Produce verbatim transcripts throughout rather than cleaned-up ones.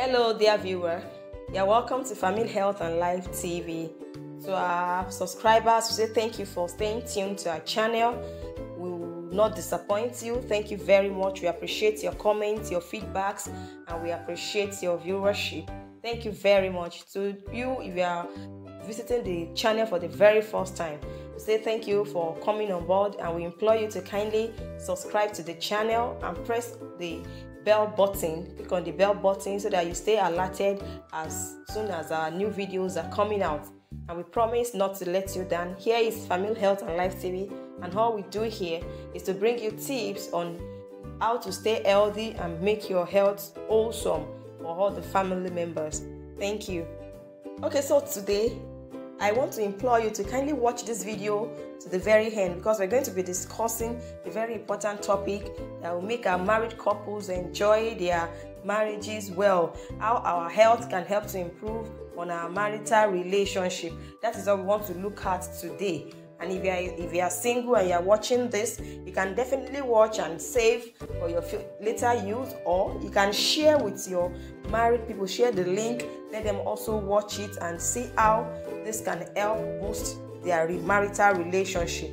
Hello, dear viewer. You're welcome to Family Health and Life T V. To our subscribers, we say thank you for staying tuned to our channel. We will not disappoint you. Thank you very much. We appreciate your comments, your feedbacks, and we appreciate your viewership. Thank you very much. To you, if you are visiting the channel for the very first time, we say thank you for coming on board, and we implore you to kindly subscribe to the channel and press the bell button. Click on the bell button so that you stay alerted as soon as our new videos are coming out. And we promise not to let you down. Here is Family Health and Life T V, and all we do here is to bring you tips on how to stay healthy and make your health awesome for all the family members. Thank you. Okay, so today I want to implore you to kindly watch this video to the very end, because we're going to be discussing a very important topic that will make our married couples enjoy their marriages well, how our health can help to improve on our marital relationship. That is what we want to look at today. And if you are if you are single and you are watching this, you can definitely watch and save for your later use, or you can share with your married people. Share the link, let them also watch it and see how this can help boost their marital relationship.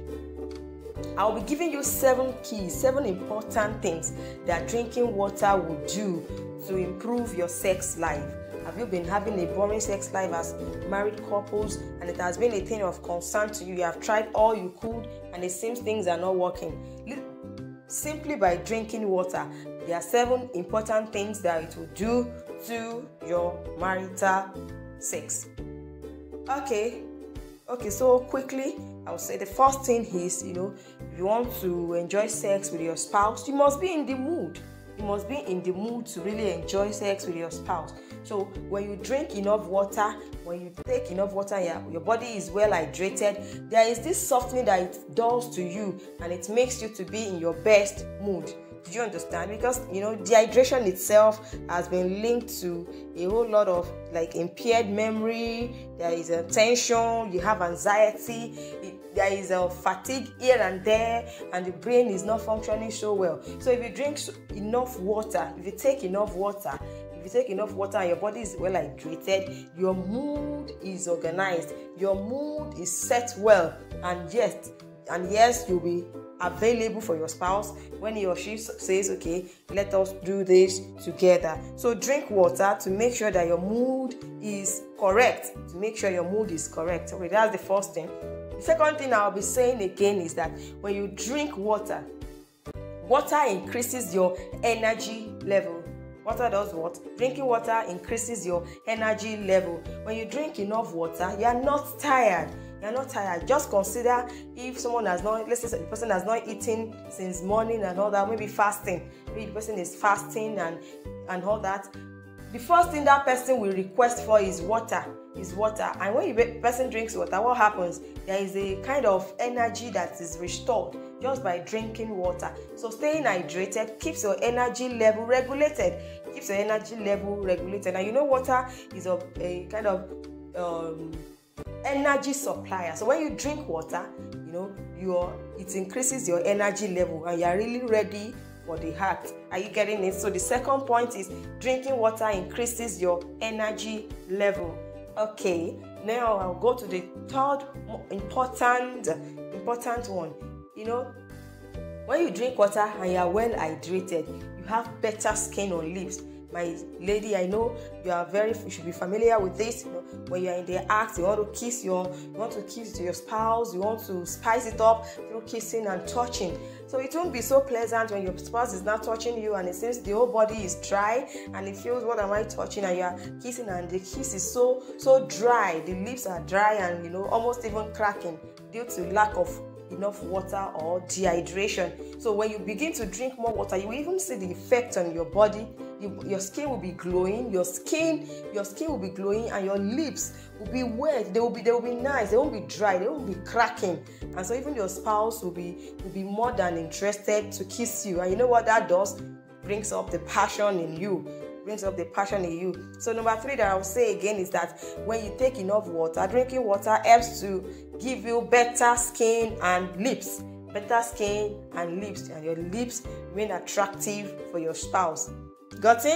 I'll be giving you seven keys, seven important things that drinking water will do to improve your sex life. Have you been having a boring sex life as married couples, and it has been a thing of concern to you? You have tried all you could and it seems things are not working. Simply by drinking water, there are seven important things that it will do to your marital sex. Okay, okay, so quickly, I would say the first thing is, you know, if you want to enjoy sex with your spouse, you must be in the mood. You must be in the mood to really enjoy sex with your spouse. So when you drink enough water, when you take enough water, your, your body is well hydrated, there is this softening that it does to you, and it makes you to be in your best mood. Did you understand? Because, you know, dehydration itself has been linked to a whole lot of like impaired memory. There is a tension, you have anxiety, it, there is a fatigue here and there, and the brain is not functioning so well. So if you drink enough water, if you take enough water, if you take enough water and your body is well hydrated, your mood is organized, your mood is set well, and yes, and yes, you'll be available for your spouse when he or she says, okay, let us do this together. So drink water to make sure that your mood is correct, to make sure your mood is correct. Okay, that's the first thing. The second thing I'll be saying again is that when you drink water, water increases your energy level. Water does what? Drinking water increases your energy level. When you drink enough water, you are not tired. You're not tired. Just consider if someone has not, let's say the person has not eaten since morning and all that, maybe fasting. Maybe the person is fasting and, and all that. The first thing that person will request for is water. Is water. And when the person drinks water, what happens? There is a kind of energy that is restored just by drinking water. So staying hydrated keeps your energy level regulated. Keeps your energy level regulated. And you know, water is a, a kind of um, energy supplier. So when you drink water, you know, your it increases your energy level, and you are really ready for the act. Are you getting it? So the second point is drinking water increases your energy level. Okay, now I'll go to the third important important one. You know, when you drink water and you are well hydrated, you have better skin on lips. My lady, I know you are very, you should be familiar with this. You know, when you are in the act, you want to kiss your, you want to kiss to your spouse, you want to spice it up through kissing and touching. So it won't be so pleasant when your spouse is not touching you and it seems the whole body is dry and it feels, what am I touching? And you are kissing and the kiss is so so dry. The lips are dry and, you know, almost even cracking due to lack of enough water or dehydration. So when you begin to drink more water, you will even see the effect on your body. You, your skin will be glowing. Your skin, your skin will be glowing, and your lips will be wet. They will be, they will be nice. They won't be dry. They won't be cracking. And so even your spouse will be, will be more than interested to kiss you. And you know what that does? Brings up the passion in you. Brings up the passion in you. So number three that I will say again is that when you take enough water, drinking water helps to give you better skin and lips. Better skin and lips, and your lips remain attractive for your spouse. Got it?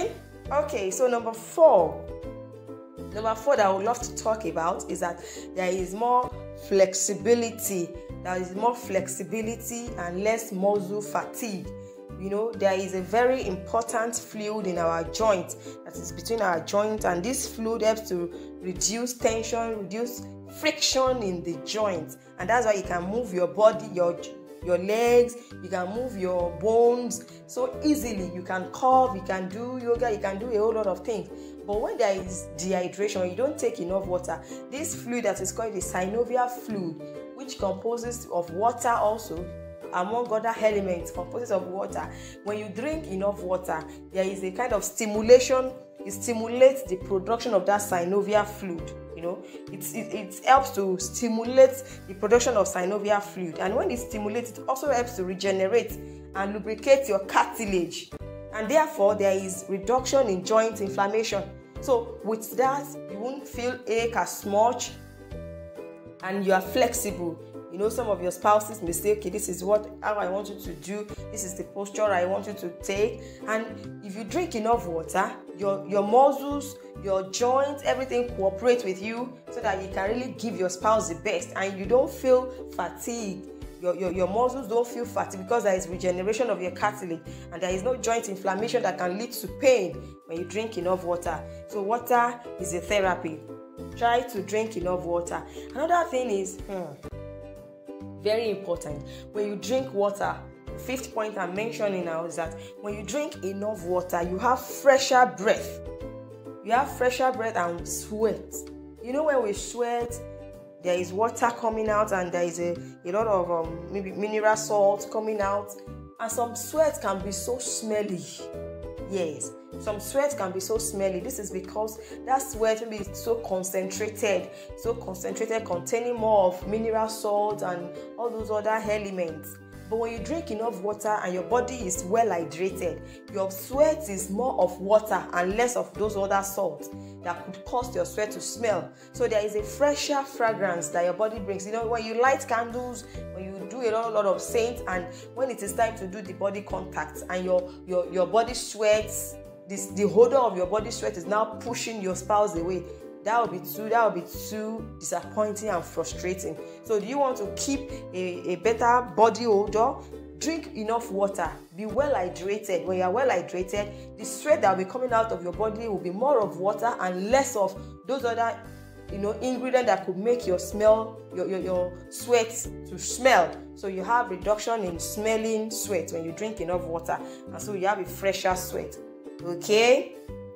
Okay, so number four. Number four that I would love to talk about is that there is more flexibility. There is more flexibility and less muscle fatigue. You know, there is a very important fluid in our joint that is between our joints, and this fluid helps to reduce tension, reduce friction in the joint, and that's why you can move your body, your your legs, you can move your bones so easily. You can curve, you can do yoga, you can do a whole lot of things. But when there is dehydration, you don't take enough water, this fluid that is called the synovial fluid, which composes of water also, among other elements, composes of water. When you drink enough water, there is a kind of stimulation. It stimulates the production of that synovial fluid. You know, it, it, it helps to stimulate the production of synovial fluid. And when it stimulates, it also helps to regenerate and lubricate your cartilage. And therefore, there is reduction in joint inflammation. So with that, you won't feel ache as much, and you are flexible. You know, some of your spouses may say, okay, this is what how I want you to do. This is the posture I want you to take. And if you drink enough water, your, your muscles, your joints, everything cooperate with you so that you can really give your spouse the best, and you don't feel fatigued. Your, your, your muscles don't feel fatigued because there is regeneration of your cartilage, and there is no joint inflammation that can lead to pain when you drink enough water. So water is a therapy. Try to drink enough water. Another thing is, hmm, very important, when you drink water, the fifth point I'm mentioning now is that when you drink enough water, you have fresher breath. You have fresher breath and sweat. You know, when we sweat, there is water coming out, and there is a, a lot of um, maybe mineral salt coming out, and some sweat can be so smelly. Yes, some sweat can be so smelly. This is because that sweat will be so concentrated, so concentrated, containing more of mineral salt and all those other elements. But when you drink enough water and your body is well hydrated, your sweat is more of water and less of those other salts that could cause your sweat to smell. So there is a fresher fragrance that your body brings. You know, when you light candles, when you do a lot, lot of scents, and when it is time to do the body contact and your your, your body sweats, this the odor of your body sweat is now pushing your spouse away. That would be too, that would be too disappointing and frustrating. So do you want to keep a, a better body odor? Drink enough water. Be well hydrated. When you are well hydrated, the sweat that will be coming out of your body will be more of water and less of those other, you know, ingredients that could make your smell, your, your, your sweat to smell. So you have reduction in smelling sweat when you drink enough water. And so you have a fresher sweat. Okay?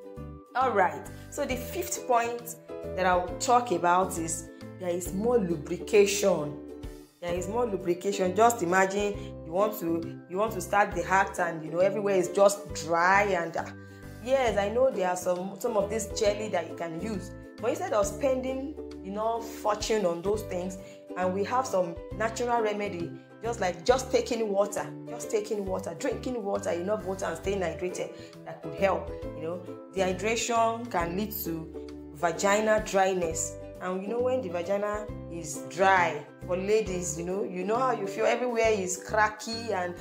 All right. So the fifth point that I will talk about is there is more lubrication. There is more lubrication. Just imagine you want to you want to start the act, and you know everywhere is just dry, and uh, yes, I know there are some some of this jelly that you can use, but instead of spending you know fortune on those things, and we have some natural remedy, just like just taking water, just taking water, drinking water, enough water, and staying hydrated, that could help. You know, dehydration can lead to vaginal dryness, and you know when the vagina is dry, for ladies, you know, you know how you feel. Everywhere is cracky, and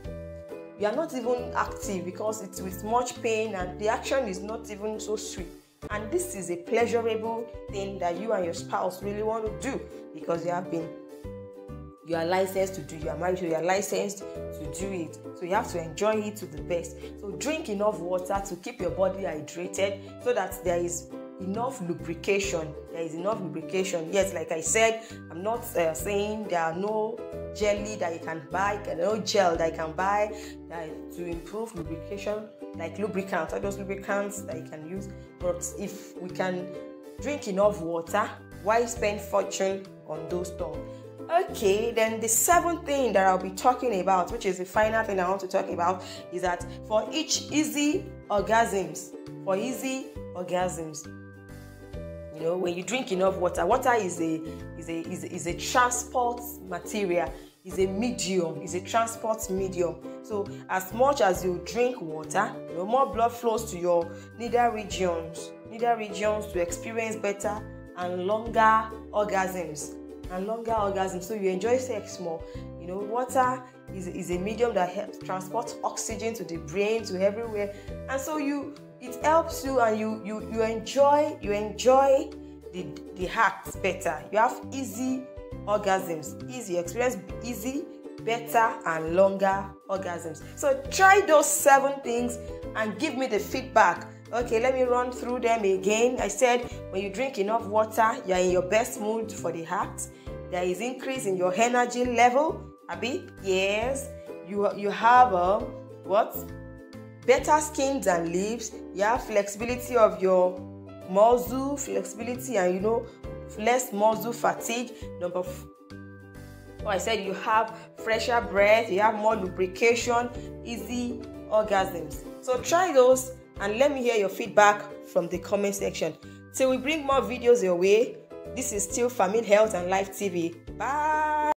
you are not even active because it's with much pain, and the action is not even so sweet. And this is a pleasurable thing that you and your spouse really want to do because you have been you are licensed to do, you are married, so you are licensed to do it. So you have to enjoy it to the best. So drink enough water to keep your body hydrated so that there is enough lubrication. There is enough lubrication. Yes, like I said, I'm not uh, saying there are no jelly that you can buy, no gel that you can buy that to improve lubrication, like lubricants, all those lubricants that you can use. But if we can drink enough water, why spend fortune on those stuff? Okay, then the seventh thing that I'll be talking about, which is the final thing I want to talk about, is that for each easy orgasms, for easy orgasms, you know, when you drink enough water, water is a is a is a, is a transport material, is a medium, is a transport medium. So as much as you drink water, you know, more blood flows to your needle regions, needle regions to experience better and longer orgasms. And longer orgasms, so you enjoy sex more. You know, water is, is a medium that helps transport oxygen to the brain, to everywhere, and so you it helps you, and you you you enjoy you enjoy the the acts better. You have easy orgasms, easy experience, easy, better, and longer orgasms. So try those seven things and give me the feedback. Okay, let me run through them again. I said when you drink enough water, you are in your best mood for the act. There is increase in your energy level. Abi, yes. You you have a what? Better skin than lips. You have flexibility of your muscle, flexibility, and you know, less muscle fatigue. Number f- oh, I said you have fresher breath, you have more lubrication, easy orgasms. So try those and let me hear your feedback from the comment section. Till we bring more videos your way, this is still Family Health and Life T V. Bye.